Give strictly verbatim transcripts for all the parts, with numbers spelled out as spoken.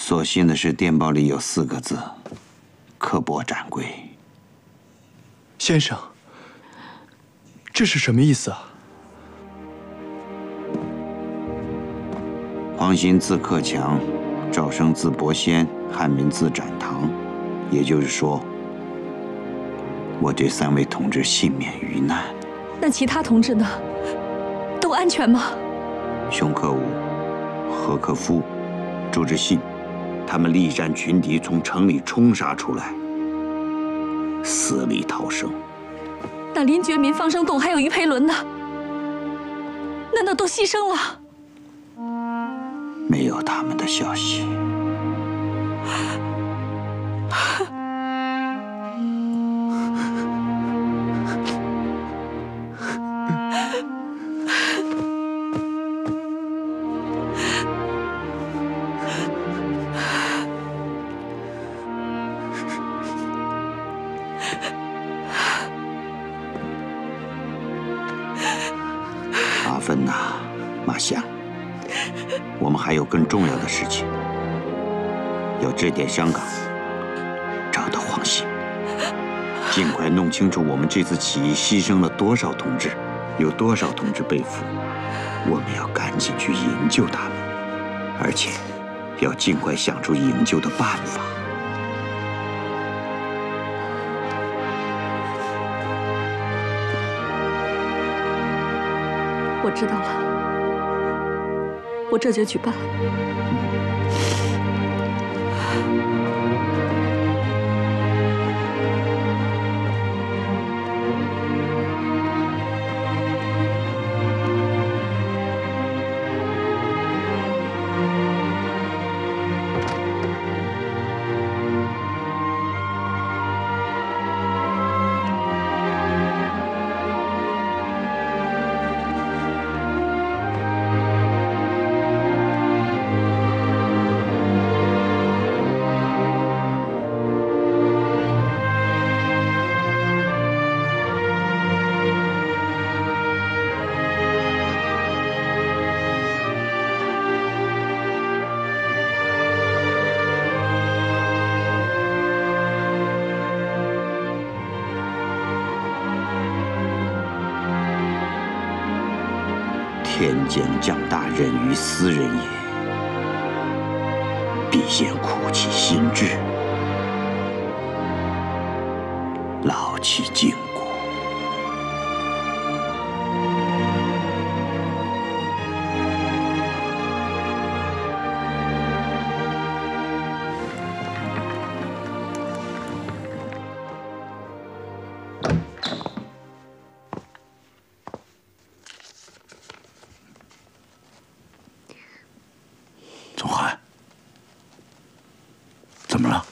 所幸的是，电报里有四个字：刻薄斩归。 先生，这是什么意思啊？ 黄兴字克强，赵生字伯先，汉民字展堂。也就是说，我这三位同志幸免于难。 那其他同志呢？都安全吗？ 熊克武、何克夫、周之信，他们力战群敌，从城里冲杀出来，死里逃生。 那林觉民、方生栋还有于培伦呢？难道都牺牲了？ 没有他们的消息。阿芬呐，马香，我们还有更重要的事情，要致电香港，找到黄兴，尽快弄清楚我们这次起义牺牲了多少同志，有多少同志被俘，我们要赶紧去营救他们，而且要尽快想出营救的办法。 我知道了，我这就去办。天将降大任于斯人也，必先苦其心志，劳其筋骨。 总涵，怎么了？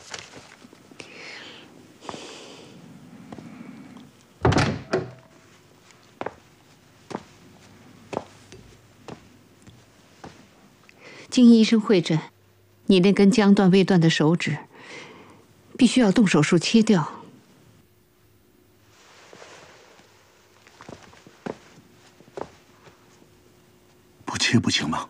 经医生会诊，你那根将断未断的手指，必须要动手术切掉。 不切不行吗？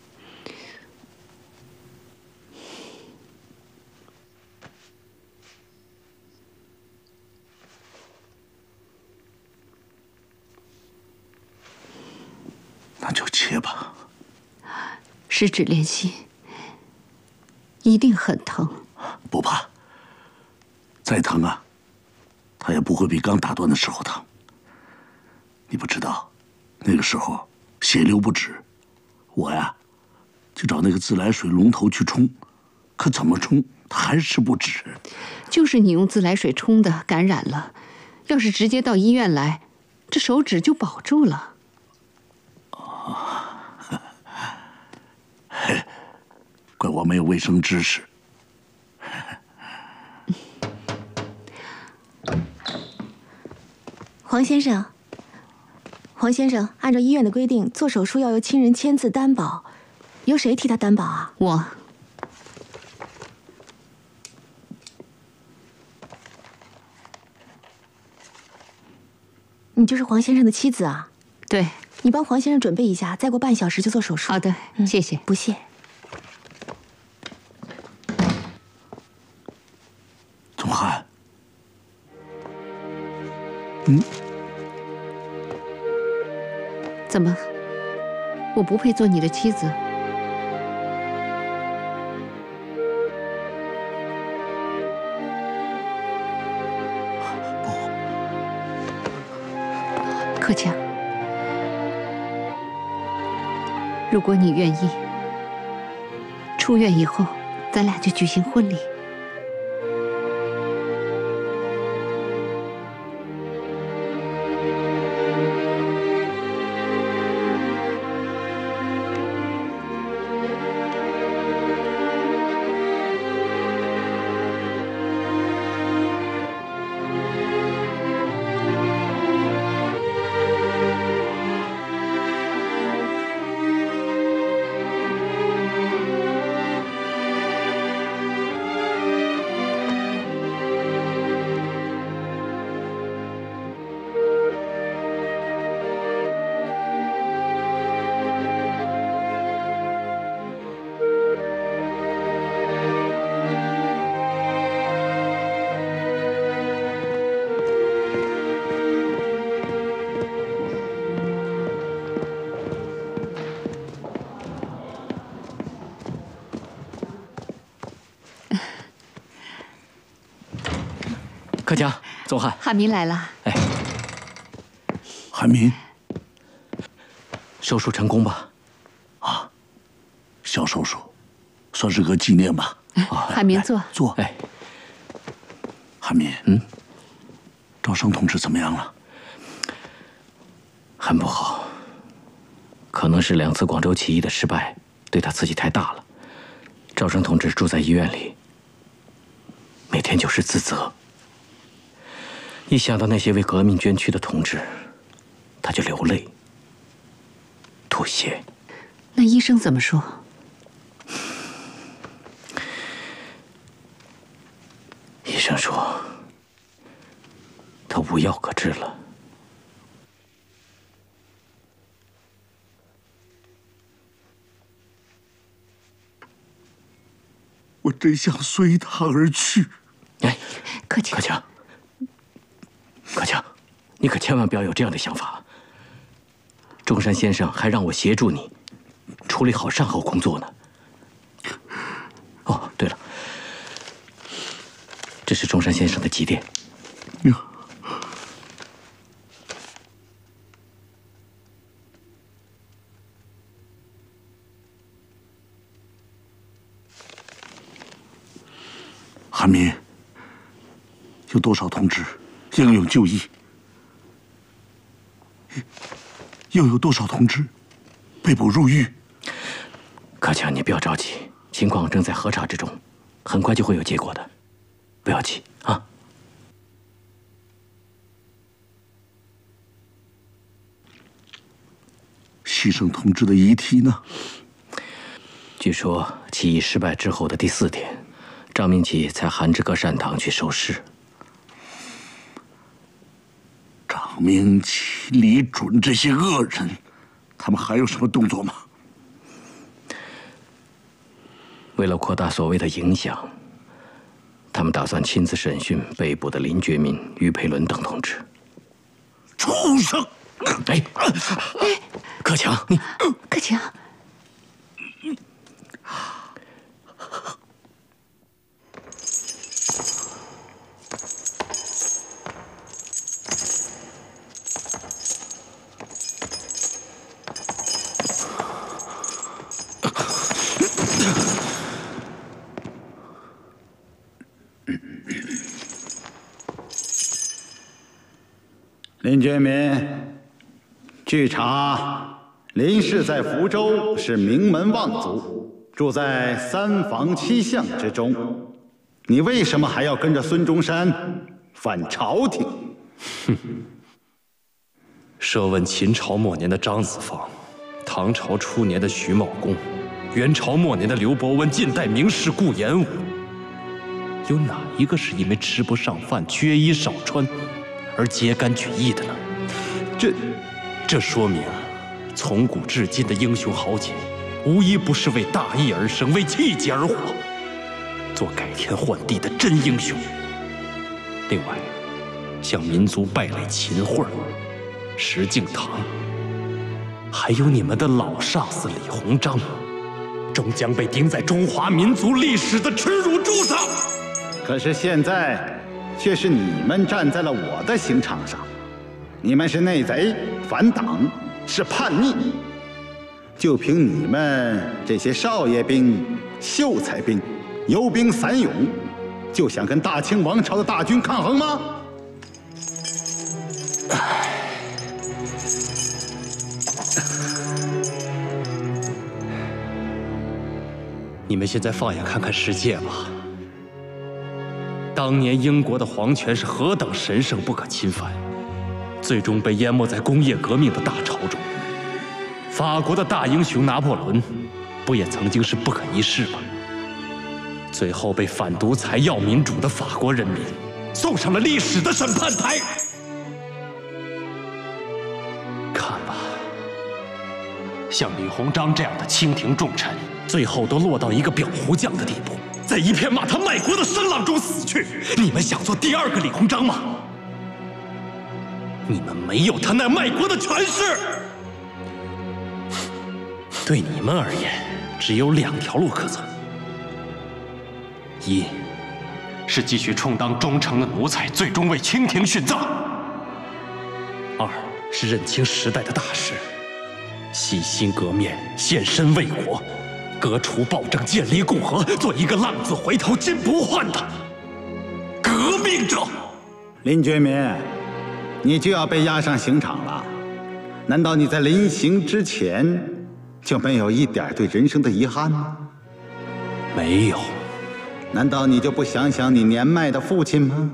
那就切吧。 十指连心，一定很疼。 不怕，再疼啊，它也不会比刚打断的时候疼。你不知道，那个时候血流不止，我呀就找那个自来水龙头去冲，可怎么冲它还是不止。 就是你用自来水冲的，感染了。要是直接到医院来，这手指就保住了。 嘿，怪我没有卫生知识。 黄先生，黄先生，按照医院的规定，做手术要由亲人签字担保，由谁替他担保啊？ 我。 你就是黄先生的妻子啊？ 对。 你帮黄先生准备一下，再过半小时就做手术。 好的，谢谢。 不谢。 怎么，我不配做你的妻子？ 不， 克强，如果你愿意，出院以后，咱俩就举行婚礼。 克强，宗翰， 汉民来了。 哎， 汉民， 手术成功吧？ 啊，小手术，算是个纪念吧。 啊，汉民坐坐。 哎， 汉民， 嗯， 赵生同志怎么样了？ 很不好，可能是两次广州起义的失败对他刺激太大了。赵生同志住在医院里，每天就是自责。 一想到那些为革命捐躯的同志，他就流泪、吐血。 那医生怎么说？ 医生说，他无药可治了。 我真想随他而去。 哎， 克强， 克强。 克强，你可千万不要有这样的想法。中山先生还让我协助你处理好善后工作呢。哦，对了，这是中山先生的急电。 汉民，有多少同志？ 英勇就义，又有多少同志被捕入狱？ 克强，你不要着急，情况正在核查之中，很快就会有结果的，不要急啊。 牺牲同志的遗体呢？ 据说起义失败之后的第四天，张明启才含着个善堂去收尸。 张明启、李准这些恶人，他们还有什么动作吗？ 为了扩大所谓的影响，他们打算亲自审讯被捕的林觉民、于培伦等同志。 畜生！ 哎，克强，你克强。 林觉民，据查，林氏在福州是名门望族，住在三房七巷之中。你为什么还要跟着孙中山反朝廷？ 哼！设问秦朝末年的张子房，唐朝初年的徐茂公，元朝末年的刘伯温，近代名士顾炎武，有哪一个是因为吃不上饭、缺衣少穿？ 而揭竿举义的呢？这，这说明，从古至今的英雄豪杰，无一不是为大义而生，为气节而活，做改天换地的真英雄。另外，像民族败类秦桧、石敬瑭， 还有你们的老上司李鸿章，终将被钉在中华民族历史的耻辱柱上。 可是现在，却是你们站在了我的刑场上，你们是内贼、反党，是叛逆。就凭你们这些少爷兵、秀才兵、游兵散勇，就想跟大清王朝的大军抗衡吗？ 你们现在放眼看看世界吧，当年英国的皇权是何等神圣不可侵犯，最终被淹没在工业革命的大潮中。法国的大英雄拿破仑，不也曾经是不可一世吗？最后被反独裁要民主的法国人民送上了历史的审判台。看吧，像李鸿章这样的清廷重臣，最后都落到一个裱糊匠的地步，在一片骂他卖国的声浪中死去。你们想做第二个李鸿章吗？你们没有他那卖国的权势。对你们而言，只有两条路可走：一是继续充当忠诚的奴才，最终为清廷殉葬；二是认清时代的大势，洗心革面，献身为国，革除暴政，建立共和，做一个浪子回头金不换的革命者。 林觉民，你就要被押上刑场了，难道你在临刑之前就没有一点对人生的遗憾吗？ 没有。 难道你就不想想你年迈的父亲吗？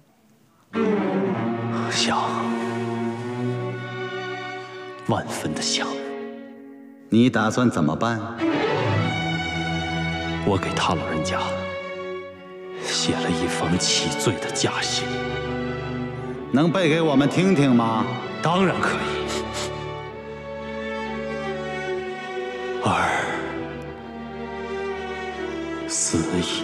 想，万分的想。 你打算怎么办？ 我给他老人家写了一封启罪的家信， 能背给我们听听吗？ 当然可以。儿死矣，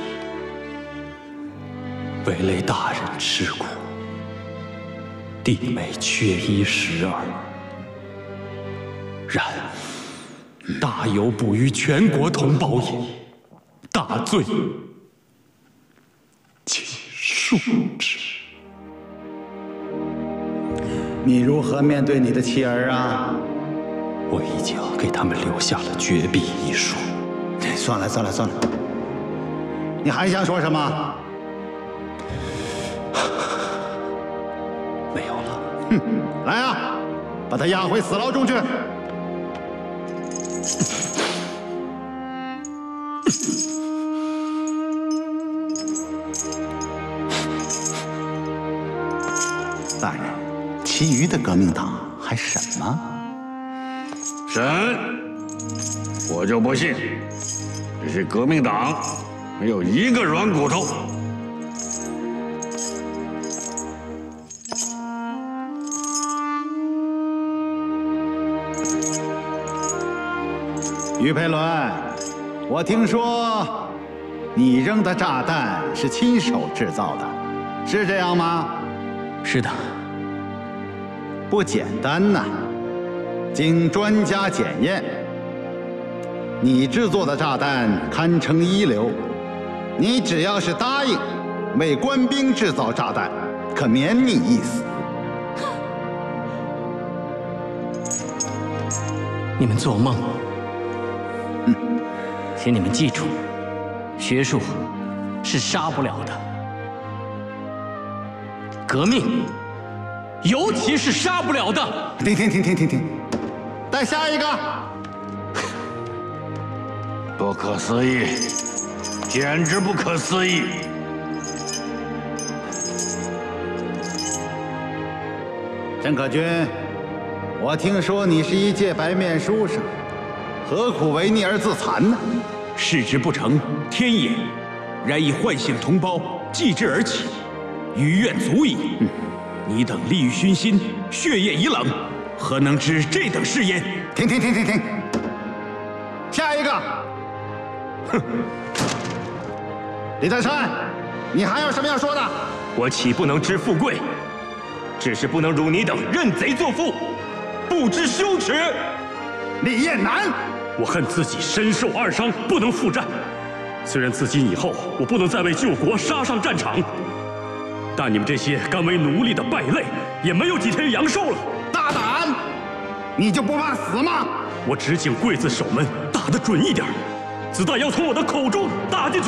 为累大人吃苦，弟妹缺衣食耳。然大有不与全国同胞也，大罪请恕之。 你如何面对你的妻儿啊？ 我已经给他们留下了绝笔遗书。 算了算了算了，你还想说什么？ 没有了。 哼，来啊，把他押回死牢中去。大人，其余的革命党还审吗？ 审，我就不信，这些革命党没有一个软骨头。 于培伦，我听说你扔的炸弹是亲手制造的，是这样吗？ 是的。 不简单呐！经专家检验，你制作的炸弹堪称一流。你只要是答应为官兵制造炸弹，可免你一死。 你们做梦！ 嗯， 请你们记住，学术是杀不了的，革命尤其是杀不了的。 停停停停停停！带下一个！ 不可思议，简直不可思议！ 陈可君，我听说你是一介白面书生，何苦为逆而自残呢？ 事之不成，天也。然以唤醒同胞，继之而起，余愿足矣。嗯，你等利欲熏心，血液已冷，何能知这等事焉？ 停停停停停！下一个！哼！李泰山，你还有什么要说的？ 我岂不能知富贵？只是不能如你等认贼作父，不知羞耻。 李彦南。 我恨自己身受二伤，不能复战。虽然自今以后我不能再为救国杀上战场，但你们这些甘为奴隶的败类，也没有几天阳寿了。 大胆！你就不怕死吗？ 我只请刽子手们打得准一点，子弹要从我的口中打进去。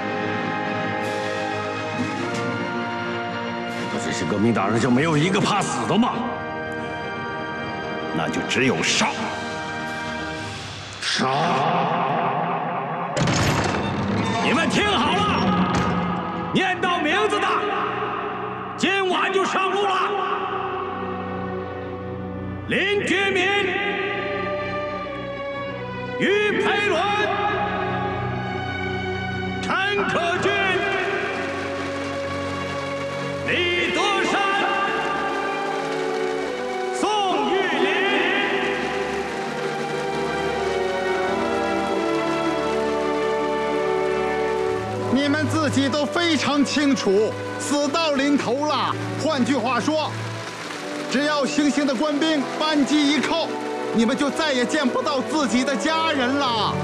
这些革命党人就没有一个怕死的吗？ 那就只有杀！杀！ 你们听好了，念到名字的，今晚就上路了。林觉民、于培伦、陈可君、李德山、宋玉林。 你们自己都非常清楚，死到临头了。换句话说，只要行刑的官兵扳机一扣，你们就再也见不到自己的家人了。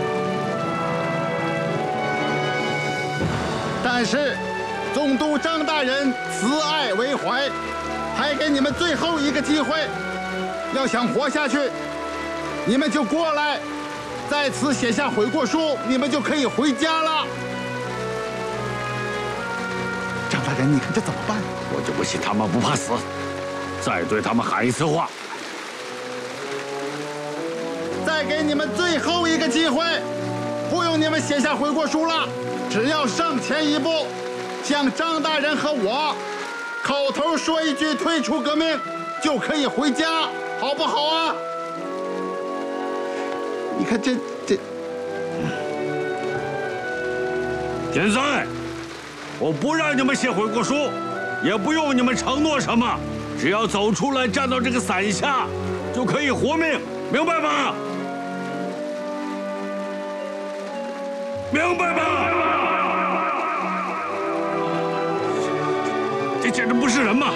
但是，总督张大人慈爱为怀，还给你们最后一个机会。要想活下去，你们就过来，在此写下悔过书，你们就可以回家了。张大人，你看这怎么办？ 我就不信他们不怕死。再对他们喊一次话。 再给你们最后一个机会，不用你们写下悔过书了，只要上前一步，向张大人和我口头说一句退出革命，就可以回家，好不好啊？你看这这， 现在我不让你们写悔过书，也不用你们承诺什么。只要走出来，站到这个伞下，就可以活命，明白吗？明白吗？这简直不是人嘛！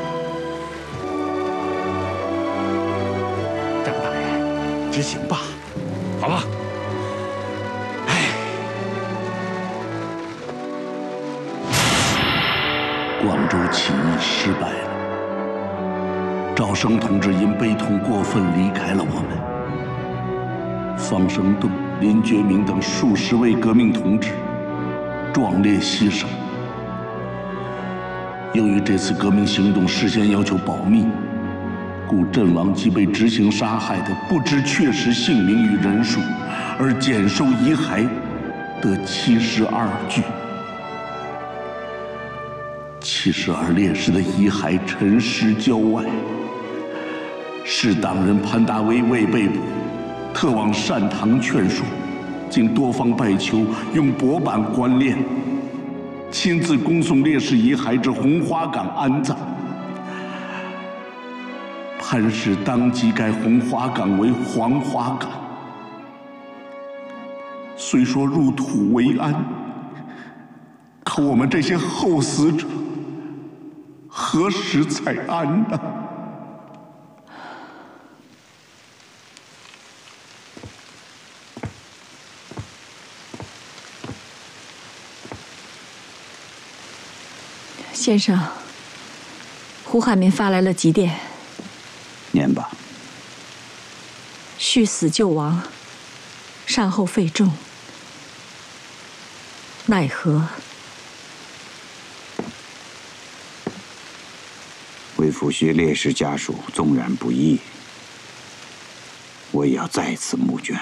张大人，执行吧， 好吧。 哎， 广州起义失败了。赵生同志因悲痛过分离开了我们，方生栋、林觉民等数十位革命同志壮烈牺牲。由于这次革命行动事先要求保密，故阵亡及被执行杀害的不知确实姓名与人数，而简收遗骸得七十二具。七十二烈士的遗骸沉尸郊外。是党人潘大威未被捕，特往善堂劝说，经多方拜求，用薄板棺殓，亲自恭送烈士遗骸至红花岗安葬。潘氏当即改红花岗为黄花岗。虽说入土为安，可我们这些后死者何时才安呢？ 先生，胡汉民发来了急电。 念吧。 续死救亡，善后费重，奈何？ 为抚恤烈士家属，纵然不易，我也要再次募捐。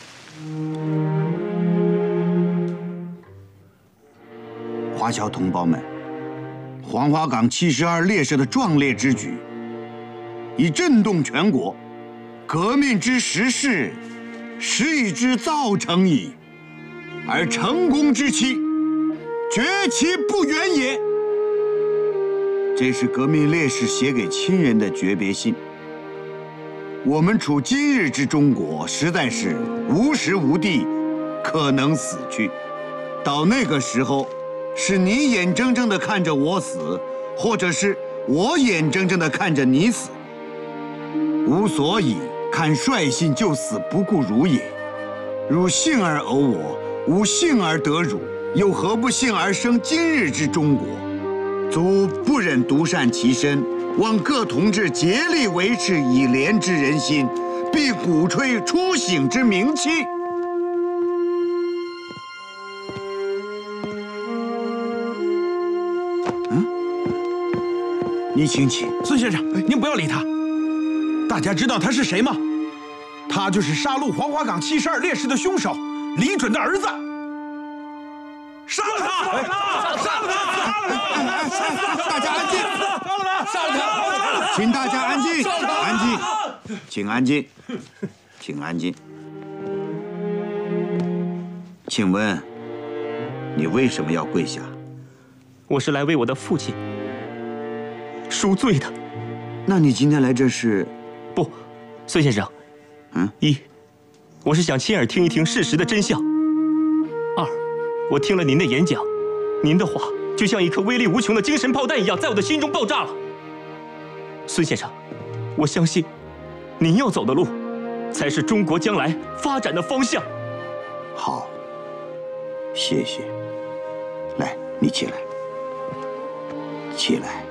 华侨同胞们，黄花岗七十二烈士的壮烈之举，已震动全国。革命之时势，时已之造成矣，而成功之期，绝其不远也。这是革命烈士写给亲人的诀别信。我们处今日之中国，实在是无时无地可能死去。到那个时候，是你眼睁睁地看着我死，或者是我眼睁睁地看着你死，无所以堪率性就死，不顾辱也。汝幸而偶我，吾幸而得汝，又何不幸而生今日之中国？卒不忍独善其身，望各同志竭力维持以廉之人心，并鼓吹初醒之名气。嗯，你请起。 孙先生，您不要理他。大家知道他是谁吗？他就是杀戮黄花岗七十二烈士的凶手李准的儿子。杀了他！杀了他！ 大家安静！ 杀了他！ 请大家安静，安静，请安静，请安静。请问，你为什么要跪下？ 我是来为我的父亲赎罪的。 那你今天来这是？ 不，孙先生。 嗯， 一，我是想亲耳听一听事实的真相。二，我听了您的演讲，您的话就像一颗威力无穷的精神炮弹一样，在我的心中爆炸了。孙先生，我相信，您要走的路，才是中国将来发展的方向。 好，谢谢。来，你起来，起来。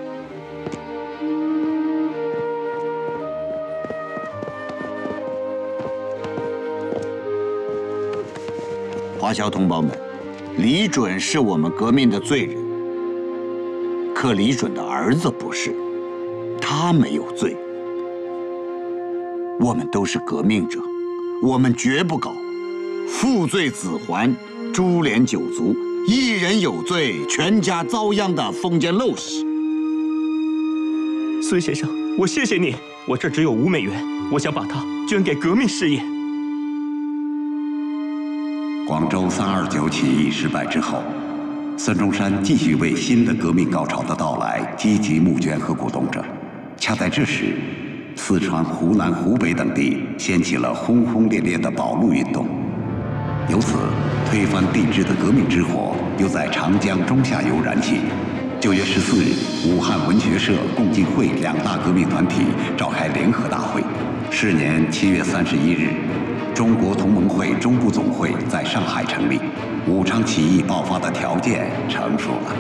华侨同胞们，李准是我们革命的罪人，可李准的儿子不是，他没有罪。我们都是革命者，我们绝不搞父罪子还、株连九族、一人有罪全家遭殃的封建陋习。 孙先生，我谢谢你，我这只有五美元，我想把它捐给革命事业。 广州三二九起义失败之后，孙中山继续为新的革命高潮的到来积极募捐和鼓动着。恰在这时，四川、湖南、湖北等地掀起了轰轰烈烈的保路运动，由此推翻帝制的革命之火又在长江中下游燃起。九月十四日，武汉文学社、共进会两大革命团体召开联合大会。是年七月三十一日，中国同盟会中部总会在上海成立，武昌起义爆发的条件成熟了。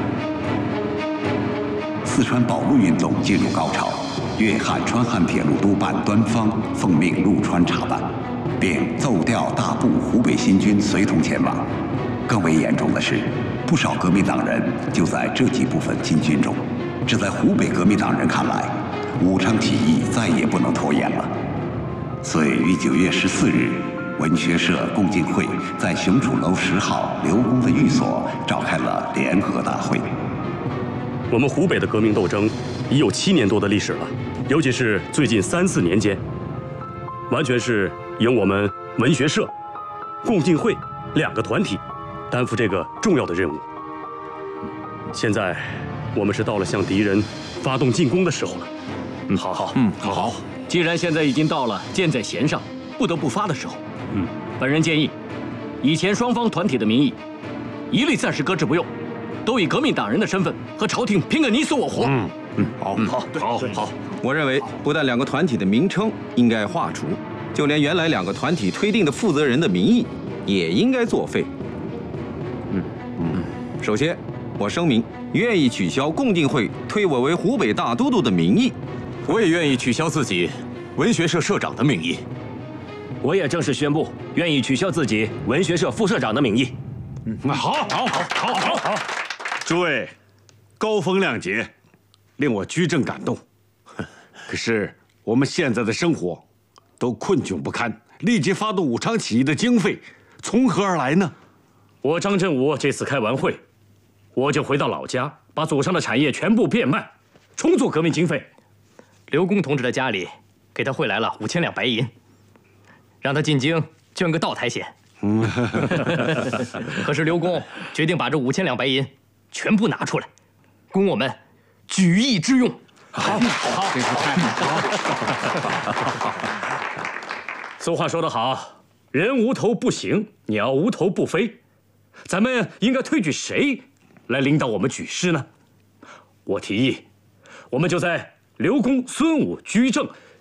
四川保路运动进入高潮，粤汉川汉铁路督办端方奉命入川查办，并奏调大部湖北新军随同前往。更为严重的是，不少革命党人就在这几部分进军中。这在湖北革命党人看来，武昌起义再也不能拖延了。所以于九月十四日，文学社、共进会在雄楚楼十号刘公的寓所召开了联合大会。 我们湖北的革命斗争已有七年多的历史了，尤其是最近三四年间，完全是由我们文学社、共进会两个团体担负这个重要的任务。现在，我们是到了向敌人发动进攻的时候了。 嗯，好好， 嗯， 好好。既然现在已经到了箭在弦上，不得不发的时候， 嗯， 本人建议，以前双方团体的名义，一律暂时搁置不用，都以革命党人的身份和朝廷拼个你死我活。 嗯嗯，好，好，好，好。我认为，不但两个团体的名称应该划除，就连原来两个团体推定的负责人的名义，也应该作废。嗯嗯。首先，我声明，愿意取消共进会推我为湖北大都督的名义。 我也愿意取消自己文学社社长的名义。 我也正式宣布，愿意取消自己文学社副社长的名义。 嗯，好，好，好，好，好，好。诸位，高风亮节，令我居正感动。可是我们现在的生活都困窘不堪，立即发动武昌起义的经费从何而来呢？ 我张振武这次开完会，我就回到老家，把祖上的产业全部变卖，充足革命经费。刘公同志的家里给他汇来了五千两白银，让他进京捐个道台钱。嗯，可是刘公决定把这五千两白银全部拿出来，供我们举义之用。好，好，真是太好。俗话说得好，人无头不行，鸟无头不飞。咱们应该推举谁来领导我们举事呢？我提议，我们就在刘公、孙武、居正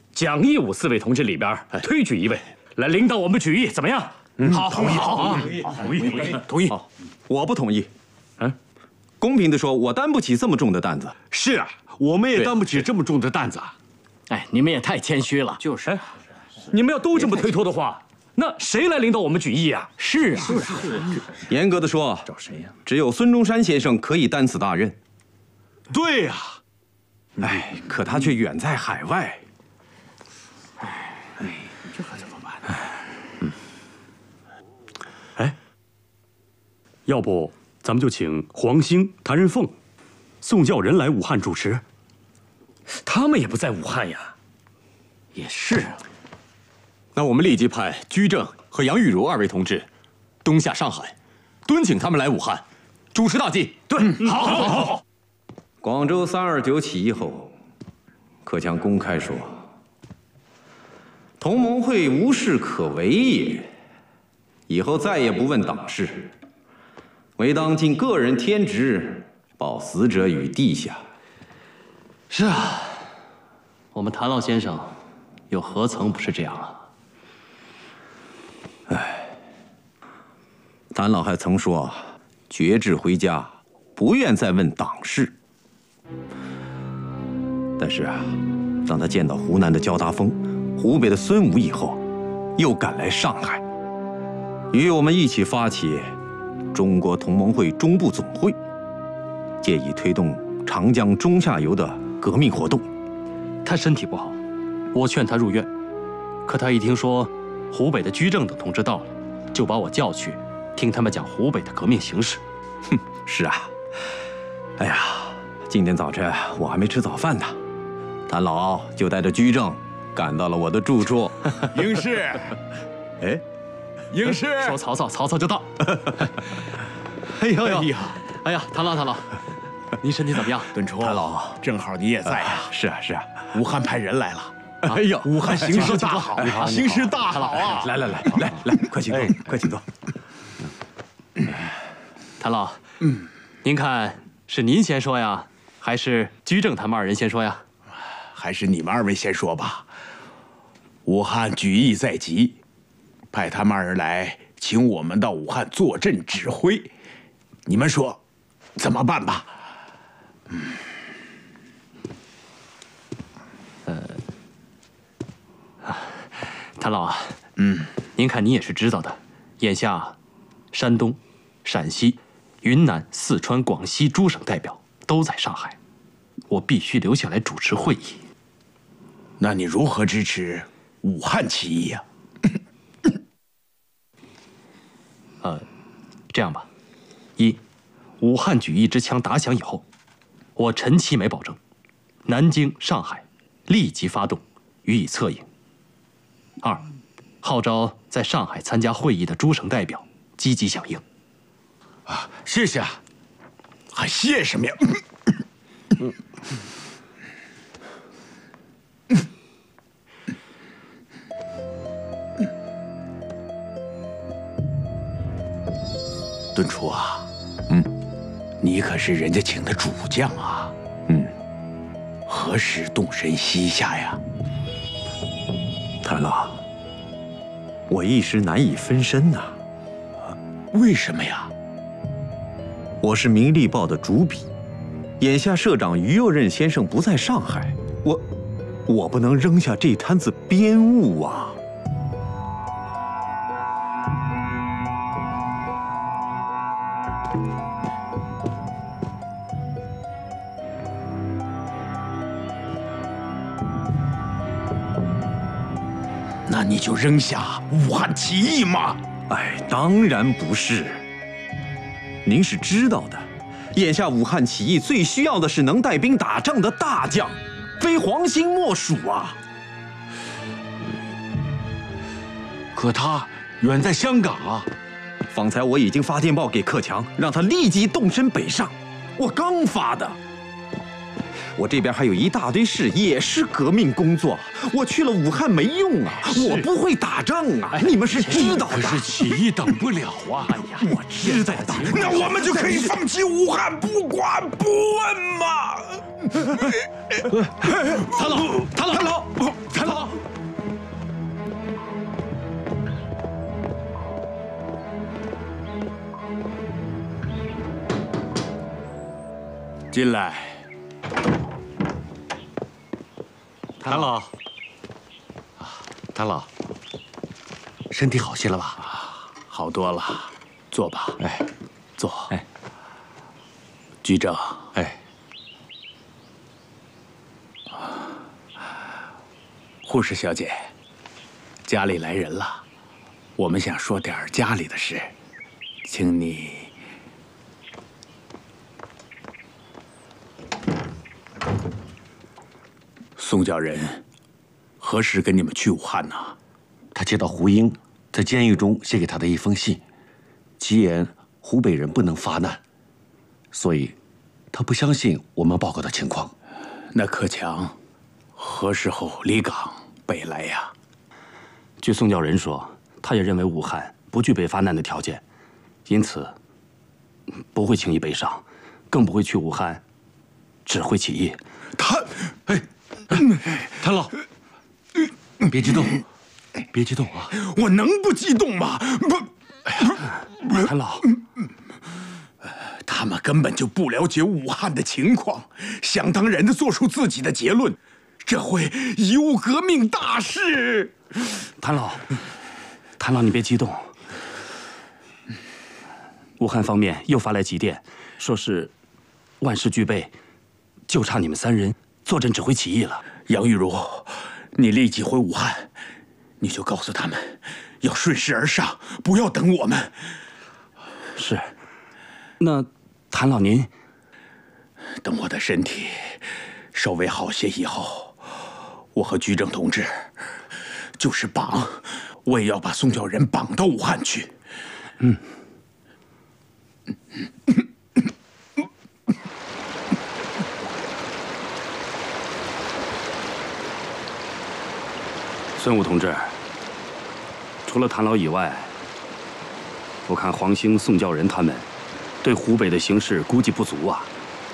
蒋义武四位同志里边推举一位来领导我们举义，怎么样？ 嗯， 好， 同意， 好啊， 同意， 同意，同意，同意。 我不同意。嗯，公平的说，我担不起这么重的担子。 是啊，我们也担不起这么重的担子。 哎，你们也太谦虚了。 就是， 你们要都这么推脱的话，那谁来领导我们举义啊？ 是啊，是啊。严格的说，找谁呀？只有孙中山先生可以担此大任。 对呀。 哎，可他却远在海外。 哎，这可怎么办呢？ 嗯。哎，要不咱们就请黄兴、谭仁凤、宋教仁来武汉主持。 他们也不在武汉呀。也是。 那我们立即派居正和杨玉茹二位同志东下上海，敦请他们来武汉主持大计。 对，好，好，好，好。 广州三二九起义后，克强公开说：“同盟会无事可为也，以后再也不问党事，唯当尽个人天职，报死者于地下。” 是啊，我们谭老先生又何曾不是这样啊？ 哎，谭老还曾说：“决志回家，不愿再问党事。”但是啊，让他见到湖南的焦达峰、湖北的孙武以后，又赶来上海，与我们一起发起中国同盟会中部总会，借以推动长江中下游的革命活动。 他身体不好，我劝他入院，可他一听说湖北的居正等同志到了，就把我叫去听他们讲湖北的革命形势。 哼，是啊。哎呀，今天早晨我还没吃早饭呢，谭老就带着居正赶到了我的住处。 应氏， 哎， 应氏， 说曹操，曹操就到。哎呦哎呀，哎呀，谭老谭老，您身体怎么样？ 敦初， 谭老， 正好你也在呀。 是啊是啊， 武汉派人来了。 哎呀， 武汉形势大好啊，形势大好啊！ 来来来来来，快请坐，快请坐。 谭老，嗯，您看是您先说呀，还是居正他们二人先说呀？ 还是你们二位先说吧。武汉举义在即，派他们二人来，请我们到武汉坐镇指挥。你们说怎么办吧？嗯。 谭老啊，嗯，您看您也是知道的，眼下山东、陕西、云南、四川、广西诸省代表都在上海，我必须留下来主持会议。 那你如何支持武汉起义呀？ 呃，这样吧，一，武汉举义之枪打响以后，我陈其美保证，南京、上海立即发动，予以策应。二，号召在上海参加会议的诸省代表积极响应。 啊，谢谢啊，还谢什么呀？嗯敦初啊，嗯，你可是人家请的主将啊，嗯，何时动身西下呀？ 谭老，我一时难以分身呐、啊。 为什么呀？ 我是《明利报》的主笔，眼下社长于右任先生不在上海，我我不能扔下这摊子编务啊。 那你就扔下武汉起义嘛！ 哎，当然不是。您是知道的，眼下武汉起义最需要的是能带兵打仗的大将，非黄兴莫属啊。 可他远在香港啊！ 方才我已经发电报给克强，让他立即动身北上。我刚发的。我这边还有一大堆事，也是革命工作。我去了武汉没用啊，我不会打仗啊，你们是知道的。 可是起义等不了啊！哎呀， 我知道的。 那我们就可以放弃武汉，不管不问嘛。 谭老，谭老，谭老，谭老。 进来。 谭老，谭老，身体好些了吧？ 好多了，坐吧。 哎， 坐。 哎， 居正。 哎， 护士小姐，家里来人了，我们想说点家里的事，请你。宋教仁何时跟你们去武汉呢？ 他接到胡英在监狱中写给他的一封信，其言湖北人不能发难，所以他不相信我们报告的情况。 那克强何时候离港北来呀？ 据宋教仁说，他也认为武汉不具备发难的条件，因此不会轻易北上，更不会去武汉指挥起义。 他，哎。 谭老，别激动，别激动啊！ 我能不激动吗？不， 谭老， 他们根本就不了解武汉的情况，想当然的做出自己的结论，这会贻误革命大事。 谭老，谭老，你别激动。武汉方面又发来急电，说是万事俱备，就差你们三人坐镇指挥起义了。 杨玉茹，你立即回武汉，你就告诉他们，要顺势而上，不要等我们。 是。那谭老您， 等我的身体稍微好些以后，我和居正同志就是绑，我也要把宋教仁绑到武汉去。 嗯。孙武同志，除了谭老以外，我看黄兴、宋教仁他们对湖北的形势估计不足啊。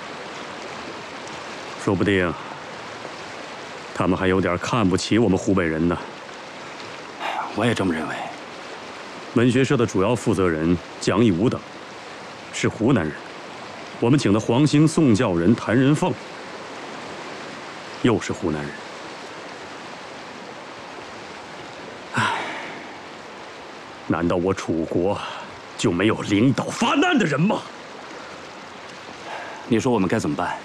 说不定他们还有点看不起我们湖北人呢。 我也这么认为。 文学社的主要负责人蒋义武等是湖南人，我们请的黄兴、宋教仁、谭仁凤又是湖南人。难道我楚国就没有领导发难的人吗？ 你说我们该怎么办？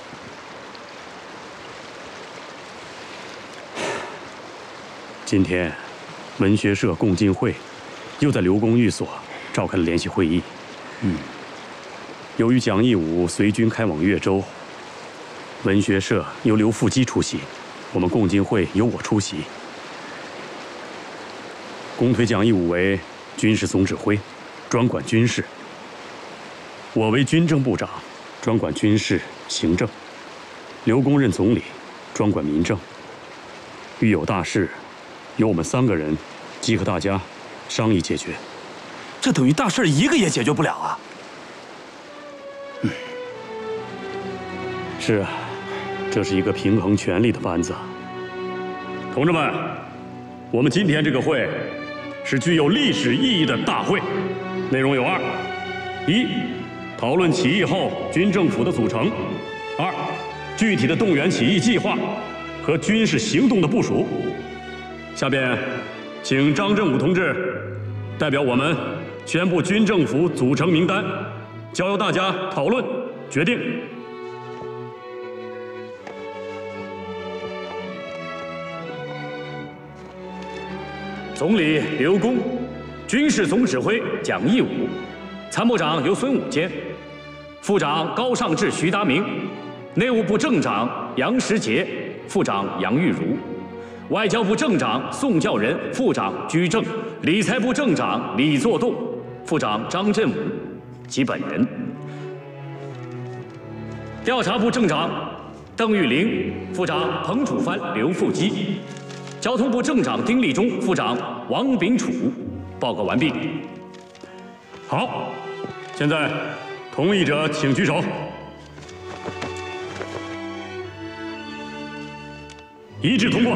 今天，文学社共进会又在刘公寓所召开了联席会议。 嗯， 由于蒋义武随军开往越州，文学社由刘复基出席，我们共进会由我出席，公推蒋义武为军事总指挥，专管军事；我为军政部长，专管军事行政；刘公任总理，专管民政。遇有大事，由我们三个人集合大家商议解决。 这等于大事一个也解决不了啊！ 嗯，是啊，这是一个平衡权力的班子。同志们，我们今天这个会是具有历史意义的大会，内容有二：一，讨论起义后军政府的组成；二，具体的动员起义计划和军事行动的部署。下边，请张振武同志代表我们宣布军政府组成名单，交由大家讨论决定。 总理刘公，军事总指挥蒋义武，参谋长由孙武兼，副长高尚志、徐达明，内务部正长杨时杰，副长杨玉茹，外交部正长宋教仁，副长居正，理财部正长李作栋，副长张振武及本人，调查部正长邓玉玲，副长彭楚帆、刘复基。交通部正长丁立忠，副长王秉楚，报告完毕。 好，现在同意者请举手。 一致通过。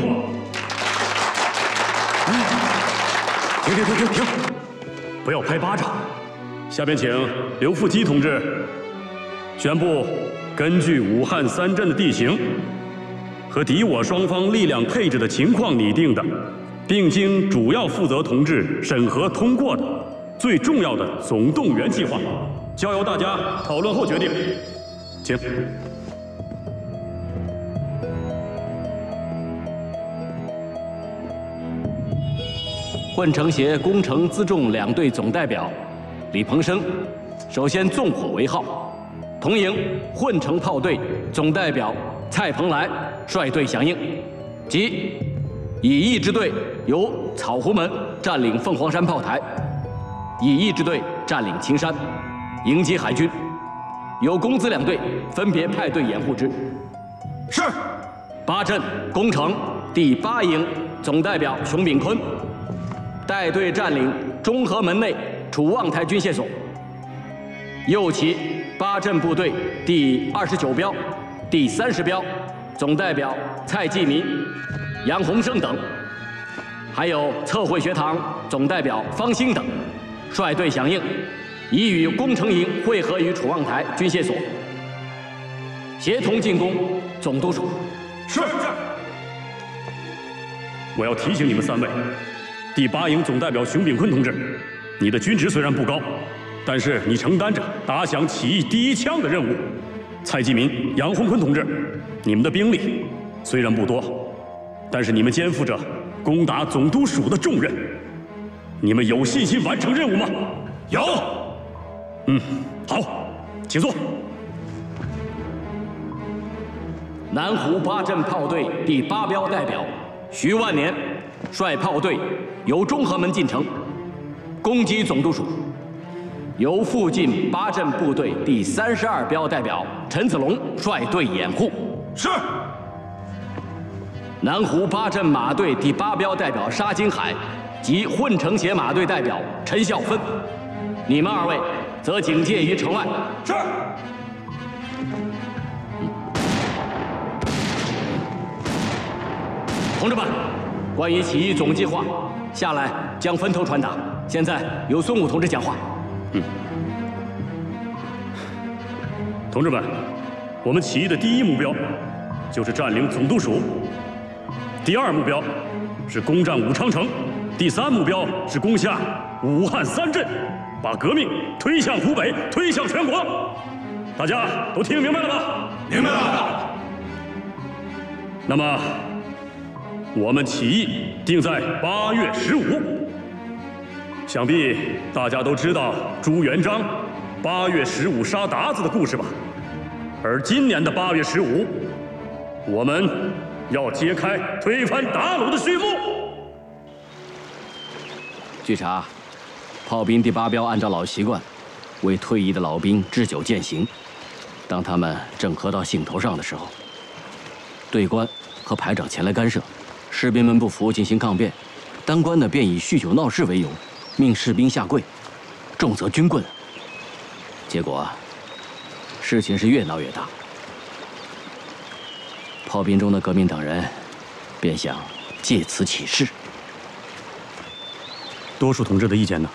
停停停停停！不要拍巴掌。下面请刘富基同志宣布，根据武汉三镇的地形和敌我双方力量配置的情况拟定的，并经主要负责同志审核通过的最重要的总动员计划，交由大家讨论后决定。请。 混成协工程辎重两队总代表李鹏生，首先纵火为号；同营混成炮队总代表蔡鹏来率队响应，即以义支队由草湖门占领凤凰山炮台，以义支队占领青山，迎击海军；由工资两队分别派队掩护之。是。八镇工程第八营总代表熊炳坤带队占领中和门内楚望台军械所。右旗八镇部队第二十九标、第三十标总代表蔡继民、杨洪胜等，还有测绘学堂总代表方兴等，率队响应，已与工程营会合于楚望台军械所，协同进攻总督署。 是。我要提醒你们三位。第八营总代表熊炳坤同志，你的军职虽然不高，但是你承担着打响起义第一枪的任务。蔡继民、杨洪坤同志，你们的兵力虽然不多，但是你们肩负着攻打总督署的重任。你们有信心完成任务吗？有。嗯，好，请坐。 南湖八镇炮队第八标代表徐万年率炮队由中和门进城，攻击总督署；由附近八镇部队第三十二标代表陈子龙率队掩护。是。南湖八镇马队第八标代表沙金海及混成协马队代表陈孝芬，你们二位则警戒于城外。是。同志们，关于起义总计划，下来将分头传达。现在由孙武同志讲话。 嗯，同志们，我们起义的第一目标就是占领总督署，第二目标是攻占武昌城，第三目标是攻下武汉三镇，把革命推向湖北，推向全国。大家都听明白了吗？明白了。那么，我们起义定在八月十五。想必大家都知道朱元璋八月十五杀鞑子的故事吧？而今年的八月十五，我们要揭开推翻鞑虏的序幕。 据查，炮兵第八标按照老习惯，为退役的老兵置酒饯行。当他们正喝到兴头上的时候，队官和排长前来干涉。士兵们不服，进行抗辩，当官的便以酗酒闹事为由，命士兵下跪，重则军棍。结果，事情是越闹越大。炮兵中的革命党人便想借此起事。 多数同志的意见呢？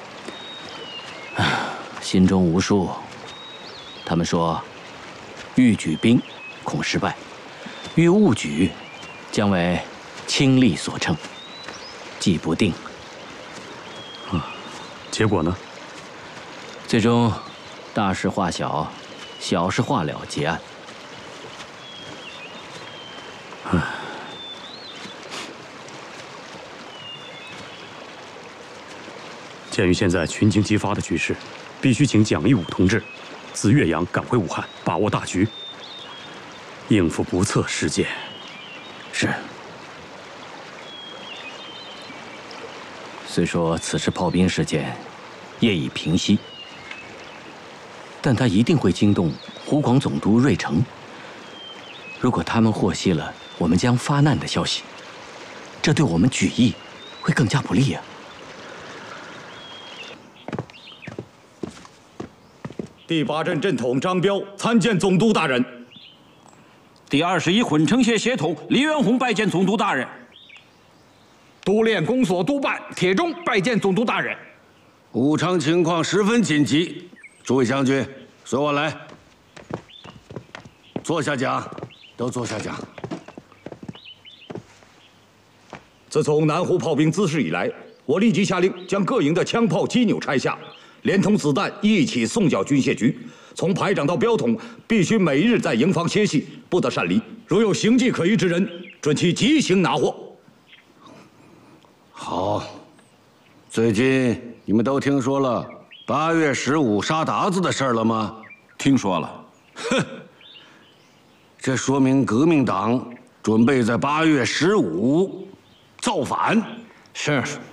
心中无数。他们说，欲举兵，恐失败；欲勿举，将为轻力所乘，计不定。 啊，结果呢？ 最终，大事化小，小事化了，结案。 唉，鉴于现在群情激发的局势，必须请蒋义武同志自岳阳赶回武汉，把握大局，应付不测事件。 是。虽说此次炮兵事件业已平息，但它一定会惊动湖广总督瑞成。如果他们获悉了我们将发难的消息，这对我们举义会更加不利啊！ 第八镇镇统张彪参见总督大人。 第二十一混成协协同李元洪拜见总督大人。 督练公所督办铁中拜见总督大人。 武昌情况十分紧急，诸位将军，随我来。坐下讲，都坐下讲。 自从南湖炮兵滋事以来，我立即下令将各营的枪炮机钮拆下，连同子弹一起送缴军械局。从排长到标统，必须每日在营房歇息，不得擅离。如有形迹可疑之人，准其即行拿获。 好，最近你们都听说了八月十五杀鞑子的事儿了吗？ 听说了。 哼，这说明革命党准备在八月十五造反。 是，